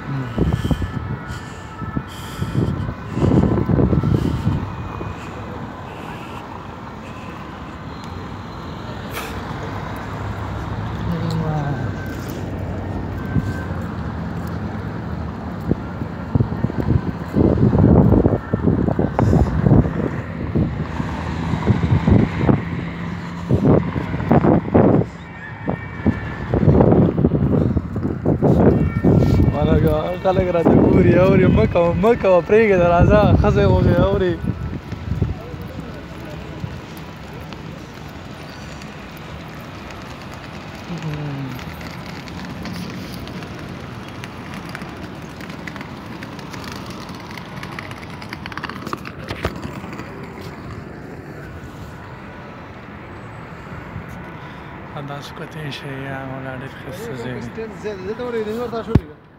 خلک راته ګوري اوري مه کوه پرېږده راځه ښځې غوندې اوري دا څه کتې شي یا ولا ډېر ښایسته ځای دی